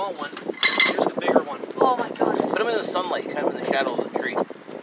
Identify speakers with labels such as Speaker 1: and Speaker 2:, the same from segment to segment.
Speaker 1: small one. Here's the bigger one.
Speaker 2: Oh my god.
Speaker 3: Put them in the sunlight, kind of in the shadow of the tree.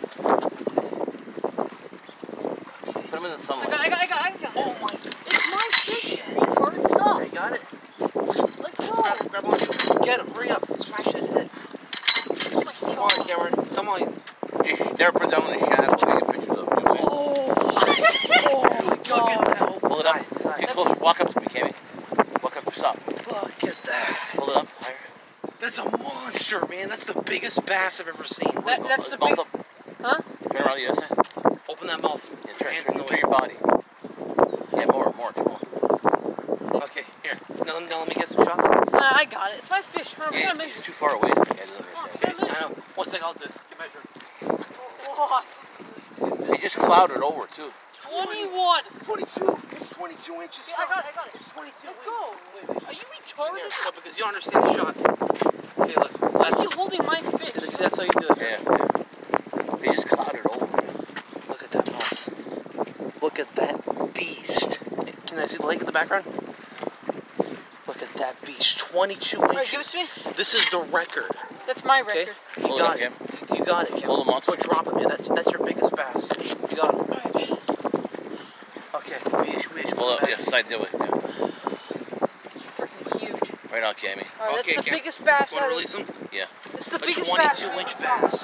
Speaker 3: Put them in the sunlight.
Speaker 2: I got it.
Speaker 1: Oh my.
Speaker 2: It's my fish. Retard, stop.
Speaker 1: I got it.
Speaker 2: Let go.
Speaker 1: Grab on you. Get him. Hurry up. Smash his head.
Speaker 2: Oh my
Speaker 1: Come
Speaker 2: god.
Speaker 1: on, Cameron. Come on.
Speaker 3: Just never put down in the shadow. Take a picture of the view.
Speaker 1: Oh my god. Look at that.
Speaker 3: Pull it up. Get close. Walk up to me, Cammy. Walk up. Stop.
Speaker 1: Look at that.
Speaker 3: Pull it up higher.
Speaker 1: That's a monster, man. That's the biggest bass I've ever seen.
Speaker 2: That's the
Speaker 3: Mouth
Speaker 2: big.
Speaker 3: up.
Speaker 2: Huh?
Speaker 3: Turn around the other side.
Speaker 1: Open that mouth.
Speaker 3: Yeah, turn
Speaker 1: Hands in the way.
Speaker 3: your body. Yeah, more. Come on.
Speaker 1: Okay, here. Now let me get some shots.
Speaker 2: I got it. It's my fish. Remember,
Speaker 3: Yeah,
Speaker 2: we're
Speaker 3: it's
Speaker 2: gonna
Speaker 3: too far away. I don't understand.
Speaker 1: I know. One second, I'll do it. Get measured.
Speaker 2: What?
Speaker 3: They just clouded over too.
Speaker 2: 21.
Speaker 1: 22. It's 22 inches.
Speaker 2: Yeah, I got it.
Speaker 1: It's 22.
Speaker 2: Let's go. Are you retarded?
Speaker 1: Here, look, because you don't understand the shots. Okay, look.
Speaker 2: Why is he holding my fish?
Speaker 1: See, that's how you do it.
Speaker 3: Yeah. They just clouded over.
Speaker 1: Look at that mouth. Look at that beast. Can I see the lake in the background? Look at that beast. 22
Speaker 2: Alright,
Speaker 1: inches.
Speaker 2: give it to me.
Speaker 1: This is the record.
Speaker 2: That's my
Speaker 1: Okay?
Speaker 2: record.
Speaker 1: You
Speaker 3: Hold
Speaker 1: got
Speaker 3: it
Speaker 1: it.
Speaker 3: up,
Speaker 1: You got it, Kevin.
Speaker 3: Hold him on.
Speaker 1: Go drop him, man. That's your biggest bass. You got it.
Speaker 2: Alright.
Speaker 1: Okay. We
Speaker 3: Hold up. Yeah, side do it. Yeah.
Speaker 2: Freaking huge.
Speaker 3: Right on, Cammy.
Speaker 2: Alright,
Speaker 1: Okay,
Speaker 2: that's the
Speaker 1: Cam.
Speaker 2: biggest bass
Speaker 1: Want to
Speaker 2: I've
Speaker 1: release him?
Speaker 3: Yeah.
Speaker 2: This is the
Speaker 1: A
Speaker 2: biggest bass.
Speaker 1: 22-inch bass.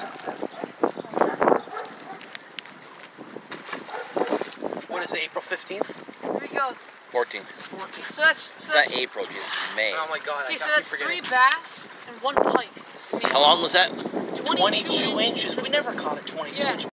Speaker 1: What is it, April 15th?
Speaker 2: Here he goes.
Speaker 3: 14.
Speaker 1: 14th.
Speaker 2: So that's
Speaker 3: Not April, Jesus. May.
Speaker 1: Oh my god,
Speaker 2: okay.
Speaker 1: I
Speaker 2: So
Speaker 1: keep
Speaker 2: that's
Speaker 1: forgetting.
Speaker 2: 3 bass and 1 pike.
Speaker 3: How long was that?
Speaker 1: 22 inches. We never caught a 22
Speaker 2: Yeah.
Speaker 1: inch